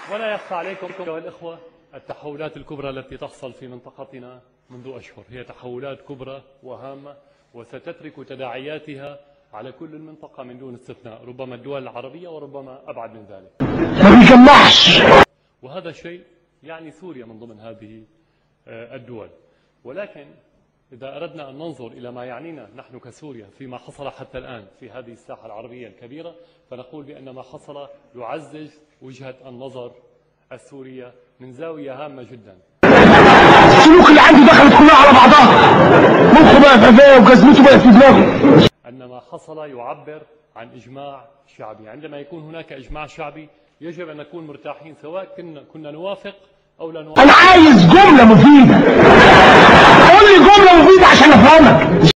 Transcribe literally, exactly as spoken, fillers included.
ولا يخفى عليكم أيها الإخوة التحولات الكبرى التي تحصل في منطقتنا منذ أشهر هي تحولات كبرى وهامة وستترك تداعياتها على كل المنطقة من دون استثناء، ربما الدول العربية وربما أبعد من ذلك. ما بيجمعش. وهذا الشيء يعني سوريا من ضمن هذه الدول، ولكن إذا أردنا أن ننظر إلى ما يعنينا نحن كسوريا فيما حصل حتى الآن في هذه الساحة العربية الكبيرة، فنقول بأن ما حصل يعزز وجهة النظر السورية من زاوية هامة جدا. السلوك اللي عندي دخلت كلها على بعضها، مخه بقى في قفاه وجزمته بقى في دماغه. أن ما حصل يعبر عن إجماع شعبي، عندما يكون هناك إجماع شعبي يجب أن نكون مرتاحين سواء كنا كنا نوافق أو لا نوافق. أنا عايز جملة مفيدة، قول لي جملة مفيدة عشان أفهمك.